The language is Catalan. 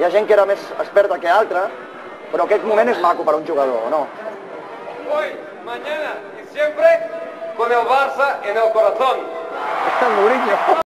Hi ha gent que era més experta que altra, però aquest moment és maco per a un jugador, no? Hoy, mañana y siempre con el Barça en el corazón. Mourinho.